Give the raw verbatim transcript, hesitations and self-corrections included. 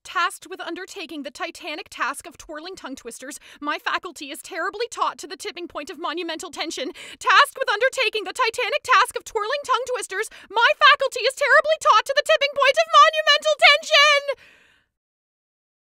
Tasked with undertaking the titanic task of twirling tongue twisters, my faculty is terribly taut to the tipping point of monumental tension. Tasked with undertaking the titanic task of twirling tongue twisters, my faculty is terribly taut to the tipping point of monumental